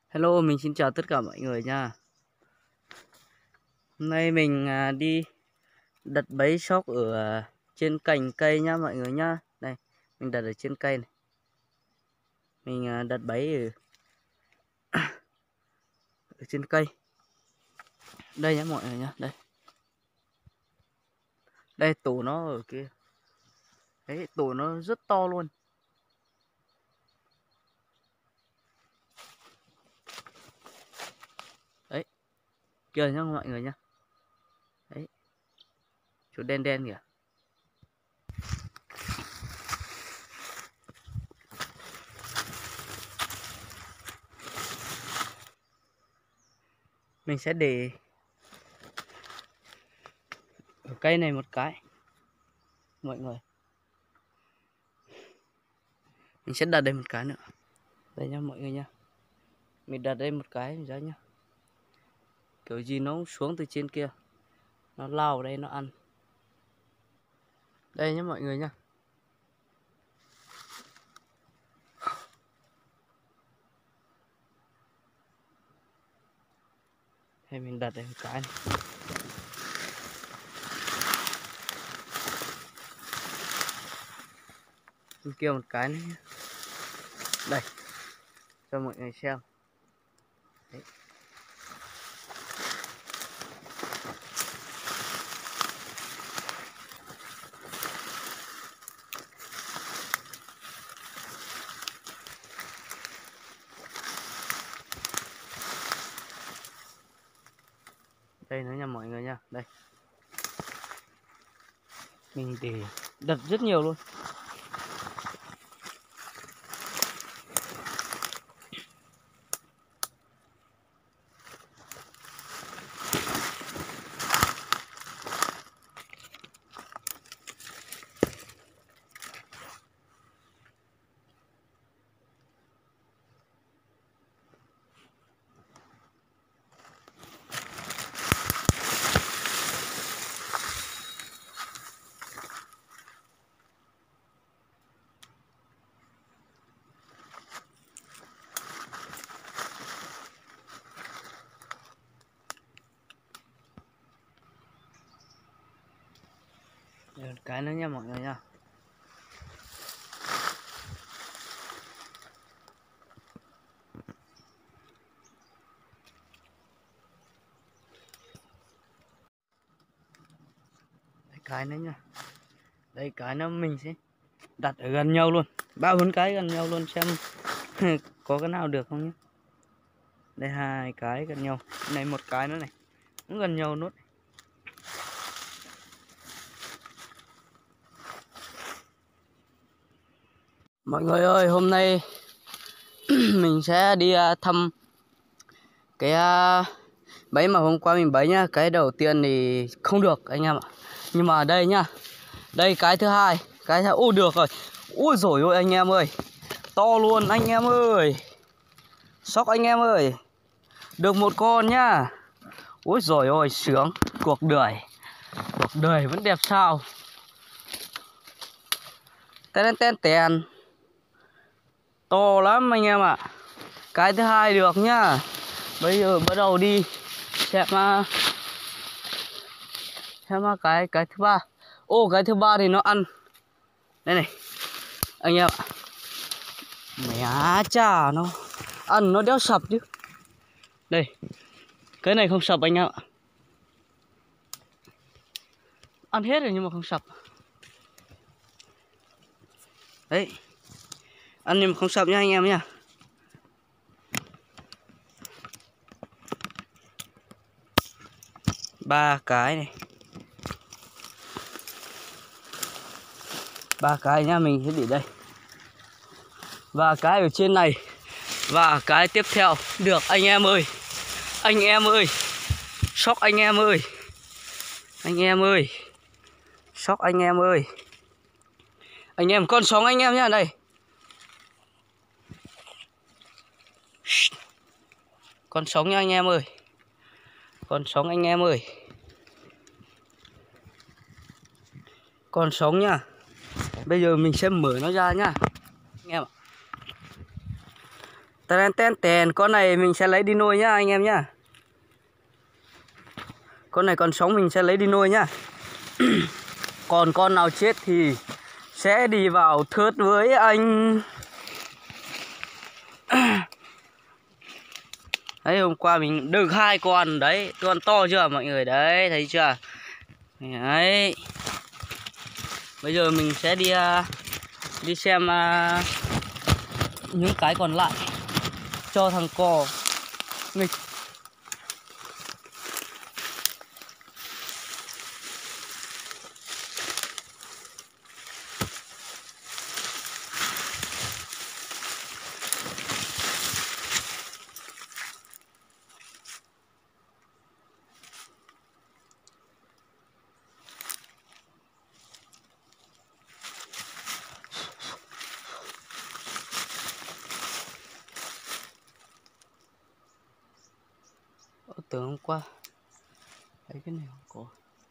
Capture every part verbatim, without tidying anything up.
Hello, mình xin chào tất cả mọi người nha. Hôm nay mình à, đi đặt bẫy sóc ở à, trên cành cây nhá mọi người nhá. Đây, mình đặt ở trên cây này. Mình à, đặt bẫy ở, ở trên cây. Đây nhá mọi người nhá, đây. Đây tổ nó ở kia. Đấy, tổ nó rất to luôn. Đấy. Kìa nhá mọi người nhá. Đấy. Chỗ đen đen kìa. Mình sẽ để ở cây này một cái mọi người. Mình sẽ đặt đây một cái nữa. Đây nhá mọi người nhá. Mình đặt đây một cái ra nhá. Kiểu gì nó xuống từ trên kia, nó lao vào đây nó ăn. Đây nhá mọi người nhá. Hay mình đặt đây một cái này. Bên kia một cái nữa nhé. Đây, cho mọi người xem. Đấy. Đây nữa nha mọi người nha. Đây. Mình để đặt rất nhiều luôn. Đây một cái nữa nha mọi người nha. Đây cái nữa nha. Đây cái nữa mình sẽ đặt ở gần nhau luôn, ba bốn cái gần nhau luôn xem có cái nào được không nhé. Đây hai cái gần nhau, này một cái nữa này cũng gần nhau nốt. Mọi người ơi, hôm nay mình sẽ đi thăm cái bẫy mà hôm qua mình bẫy nhá. Cái đầu tiên thì không được anh em ạ, nhưng mà đây nhá, đây cái thứ hai, cái thứ ô được rồi. Ui dồi ôi anh em ơi, to luôn anh em ơi, sóc anh em ơi, được một con nhá. Ui dồi ôi sướng, cuộc đời cuộc đời vẫn đẹp sao. Tên tên tên to lắm anh em ạ. Cái thứ hai được nhá. Bây giờ bắt đầu đi xem mà xem mà cái cái thứ ba. Ô cái thứ ba thì nó ăn đây này anh em ạ. Mẹ chà, nó ăn nó đéo sập chứ. Đây cái này không sập anh em ạ, ăn hết rồi nhưng mà không sập. Đấy, ăn nhưng mà không sập nha anh em nha. Ba cái này, ba cái nha, mình sẽ để đây. Và cái ở trên này, và cái tiếp theo được anh em ơi, anh em ơi, sóc anh em ơi, anh em ơi, sóc anh em ơi, anh em con sóng anh em nhá. Đây con sóng nha anh em ơi, con sóng anh em ơi, con sóng nha. Bây giờ mình sẽ mở nó ra nhá anh em ạ. Tên tên tên, con này mình sẽ lấy đi nuôi nhá anh em nhá. Con này còn sống mình sẽ lấy đi nuôi nhá. Còn con nào chết thì sẽ đi vào thớt với anh. Đấy, hôm qua mình được hai con đấy, con to chưa mọi người đấy, thấy chưa? Đấy. Bây giờ mình sẽ đi uh, đi xem uh, những cái còn lại cho thằng cò nghịch. Từ hôm qua thấy cái này không có.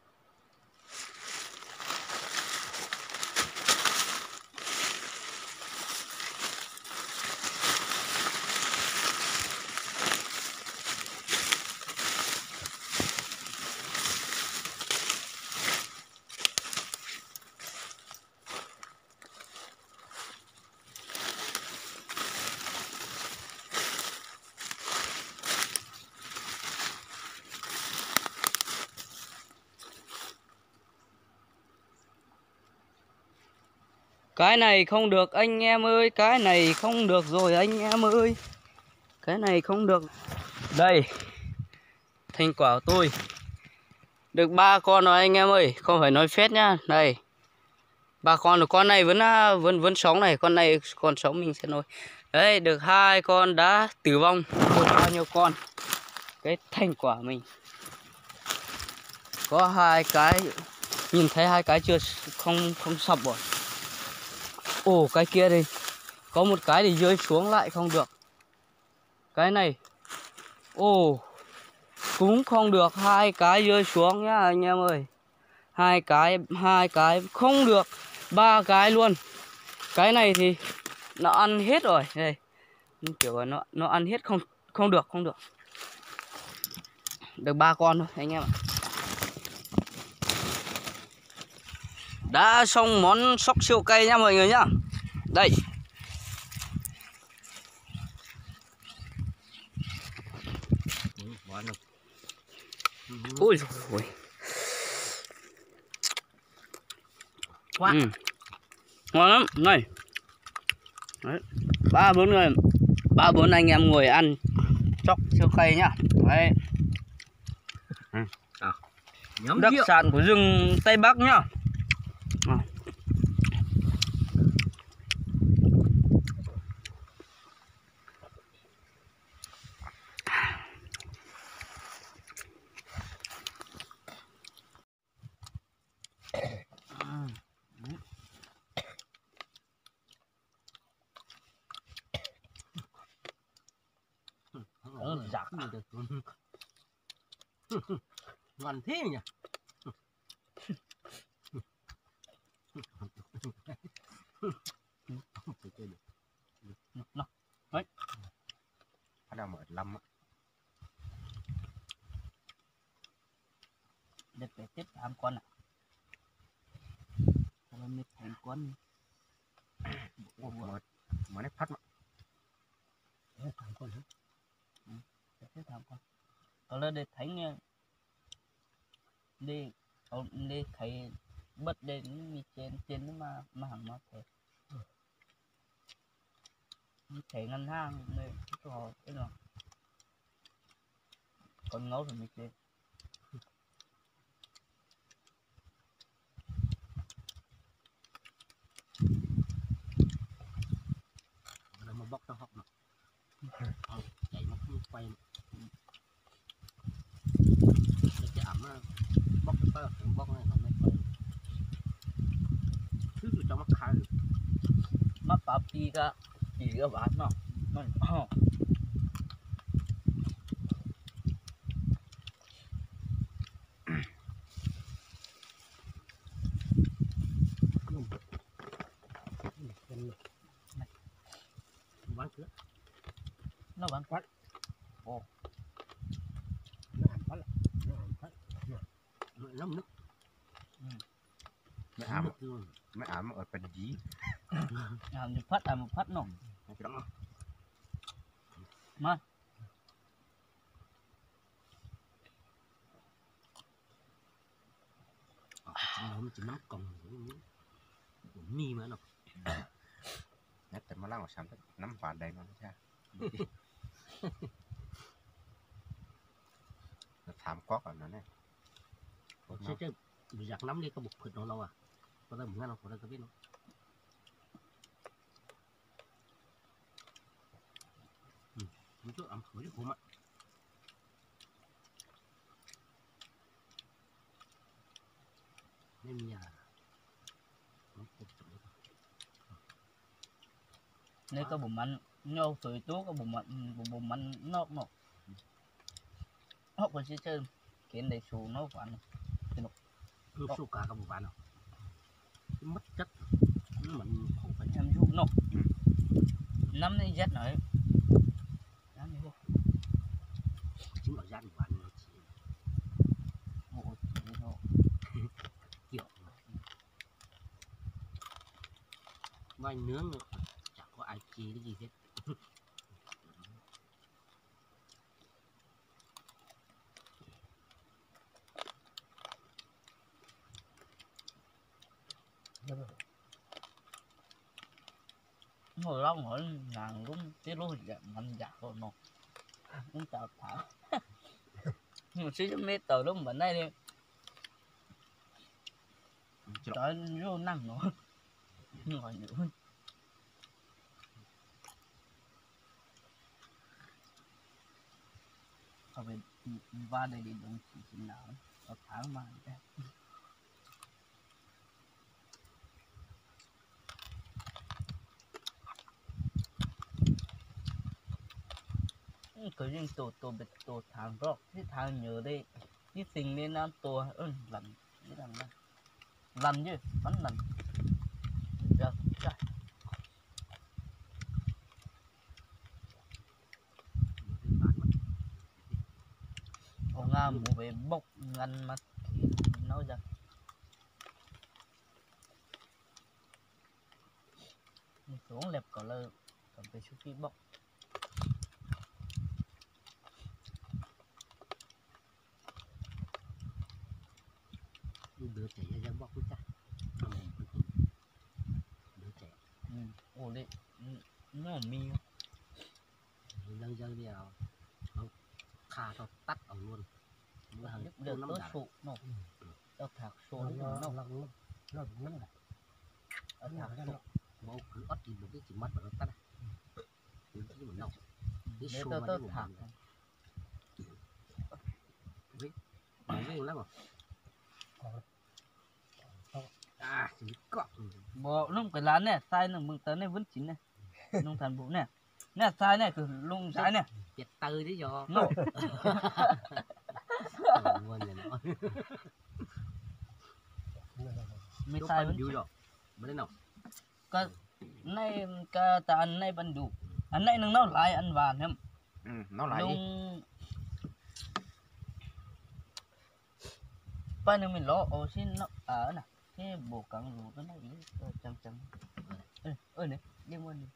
Cái này không được anh em ơi, cái này không được rồi anh em ơi. Cái này không được. Đây, thành quả của tôi được ba con rồi anh em ơi, không phải nói phét nhá. Đây, ba con rồi, con này vẫn vẫn vẫn sống này, con này còn sống mình sẽ nuôi. Đấy, được hai con đã tử vong, một bao nhiêu con. Cái thành quả mình có hai cái, nhìn thấy hai cái chưa, không không sập rồi. Ồ, cái kia đây có một cái thì rơi xuống lại không được. Cái này ồ cũng không được, hai cái rơi xuống nhá anh em ơi. Hai cái hai cái không được, ba cái luôn. Cái này thì nó ăn hết rồi đây, kiểu là nó nó ăn hết, không không được không được. Được ba con thôi anh em ạ. Đã xong món sóc siêu cay nha mọi người nhá. Đây. Ui ôi. Quá. Ừ. Ngon lắm, này. Đấy. Ba bốn người, ba bốn anh em ngồi ăn sóc siêu cay nhá. Đấy. Ừ. À. Đặc sản của rừng Tây Bắc nhá. À. Ờ, giặc gì được. Ngon thế nhỉ. Nó. Đấy. Bắt đầu mở lâm á. Được để tiếp tám con ạ. Sao mới tám con. Một một nét phát mà. Đấy, tám con hả? Ừ, tiếp tám con. Còn là để thấy nghe. Đi ông đi thấy bật đến mi trên trên mà mà hàng mà thế. Thấy ngân hàng này cho cái nào. Con ngấu rồi mi trên. Nó mà bóc tao học mà. Ờ, chạy nó không quay mà. Cái ẩm bóc cái bóc này nó mới quay. Thứ gì cho mắc khai. Mắc pháp đi cả chỉ cái bán nó. Nó Bán cửa. nó vẫn nó ăn phát nó ăn phát nó nước ไม่อาบ nước luôn ไม่อาบมันอดเป็นยี làm một phát làm một phát nổ mà nó chỉ nắm còng mi mà nó เนี่ยแต่มาล่างของฉันน้ำหวานแดงมันไม่ใช่ถามก๊อกก่อนนะเนี่ย chứ chứ giặc nắm đi có bục thịt nó lâu à có đây một ngăn không có đây có biết không ừ chút ẩm khởi của mặn nên nhà nó cục chụp nếu có bụng mạnh nhau tuổi tú có bụng mạnh bụng bụng mạnh nó nó hốc còn chưa chơi kiến để xù nó phản cứ số cả các bộ bạn nào mất chất mình không phải em giúp nó năm nay rất nói chính là gian bạn kiểu mai nướng nữa chẳng có ai chi cái gì hết ngồi long hỏi nàng cũng tí lối mạnh dạ rồi nó cũng chào thả một xíu mét tờ lúc mình đây đi trời vô năng nữa ngồi nữa ở bên va đây đi đúng chỉ nào ở tháng mà cái riêng tổ tổ biệt tổ tháng đó cái tháng nhớ đây cái tình nên nó tổ ơn lần cái lần này lần chứ vẫn lần được trời ông nga mua về bốc ngăn mà nói ra xuống lẹp cỏ lơ cầm về chút cái bốc đứa trẻ ra bóc với ta đứa trẻ ồ đấy nó là mi dân dân bây giờ kha cho tắt ở luôn được tốt sụ nó tao thạc sụ nó nó nó nó ở thạc sụ bố cứ ớt thì một cái chỉ mất và nó tắt cứ chỉ một nọc cái sụ mà nó thạc biết biết lắm rồi à chỉ có bộ lúc cái lá này sai nó mừng tới này vẫn chín này nông thần bộ này nè sai này cứ lung sai này chết tư đấy do nó mới sai vẫn vui rồi bên nào cái này cái ta ăn này vẫn đủ ăn này nó lại ăn vàng em ừ, nó lại lung phải nên mình lo ô xin nó ở nè cái bộ cẳng lù cái này chấm chấm ơi ơi này đi mua đi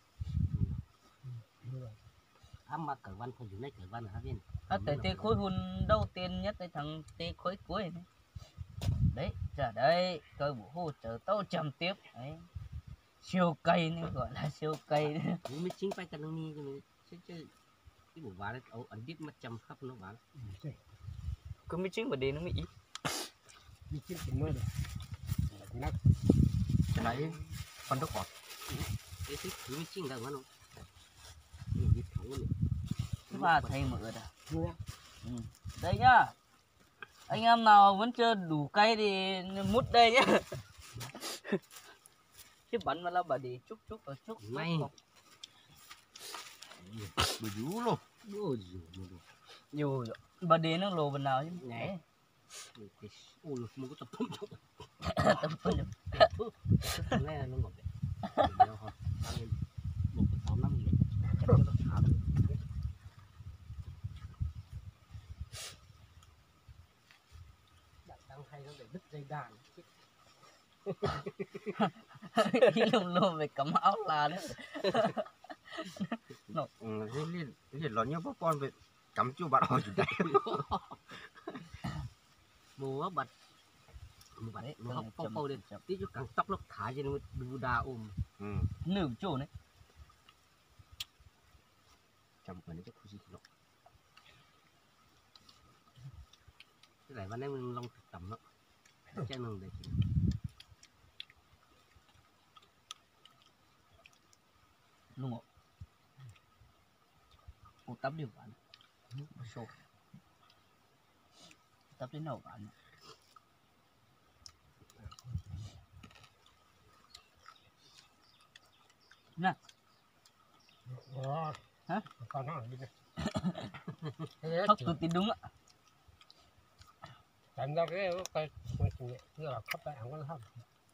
ám mà cởi văn không dùng đấy cởi văn hả viên à tới tê khối hun đầu tiên nhất tới thằng tê khối cuối này đấy giờ đây cơ bộ hỗ trợ tao chầm tiếp đấy siêu cây này gọi là siêu cây đấy mới chính phải cần nông ni cái chứ chứ cái bộ vá đấy ấu ẩn biết mất chầm khắp nó vá cứ mới chính mà đi nó mới ít đi chính cái nơi này nát cái này phân đất ngọt cái thứ cứ mới chính là nó và thay mở đã ừ. Đây nhá anh em nào vẫn chưa đủ cay thì mút đây nhá chứ bắn mà là bà để chút chút và chút may bự dữ luôn nhiều bà để nó lồ bên nào chứ nhảy ôi một cái tập phun tập phun này nó ngọt một cái sáu năm gì đàn lùm lùm về cắm áo là đấy. ừ thế liền liền lo nhau bố con về cắm chú bạn hỏi gì đấy mua bật mua bật mua hấp phong phong lên tí chút càng tóc nó thả trên đu đà ôm ừ nửa chỗ đấy. chăm cái này chắc không gì đâu cái nàyวันนี้mình long tầm đó chắc nương để Đúng không? Ủa tắm điều bạn. Sổ. Tắm đến đâu bạn. Nè. Hả? con nó đi Khóc tôi tin đúng ạ. Thành ra cái cái cái chuyện như là khóc tại ăn con không.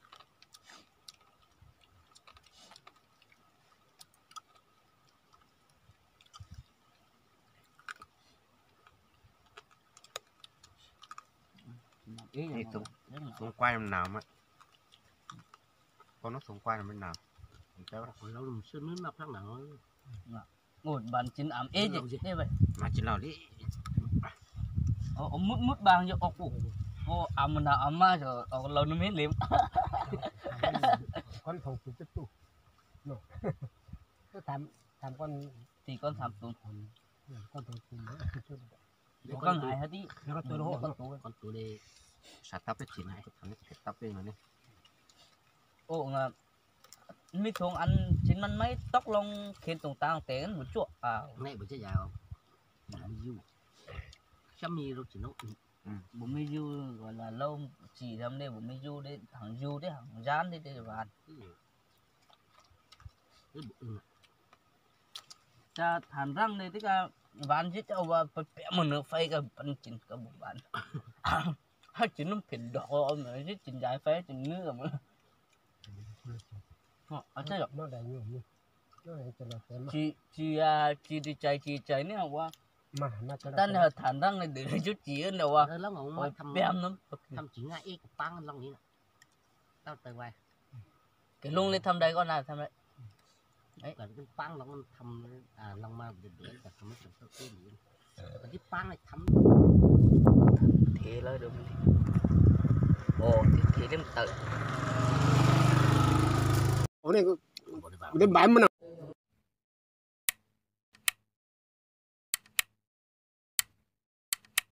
Thì xuống xuống quay làm nào mà con nó xuống quay làm bên nào cháu đó Còn lâu đừng sơn nước nắp thằng nào Ngồi bàn chín ám ế gì thế vậy. mà chỉ nào đi Ồ mút mút bang cho ốc ủ. Ồ ám nào ám mà rồi ồ lâu nó mới liếm. con phòng tụt tụt nó tham tham con Thì con tham tụt con tụt tụt nữa. Con ngại hết đi. nó tụt hổ Con tụt con tụt đi sạt tóc cái chín này thằng cái tóc bên này Ồ ngà mi thường ăn chín mắn mấy tóc lông khiến tổng tang tén một chuột à ngay bữa chơi giàu làm du chăm mi đâu chỉ nấu bố mi du gọi là lâu chỉ làm đây bố mi du đấy thằng du đấy thằng rán đấy để bạn cha thằng răng này tức là bạn chỉ cho vào bẻ một nửa phây cái bắn chín cái bụng bạn hai chín nó phiền đỏ mà chứ chín dài phây chín nữa mà ở đây nó đầy nhiều như nó đầy cho nó tem chị chị chị đi chạy chị chạy nữa qua mà mà cho tan là thằng răng này để chút chỉ hơn đâu à nó ngủ mà thăm bém lắm thăm chỉ ngay ít của băng longนี้tao tới quay cái lông lên thăm đây con nào thăm đấy đấy là cái băng long thăm à long ma để để cả thăm cái cái cái gì cái băng này thăm thế là được ồ thì thế đến tự ủa này đến bảy mươi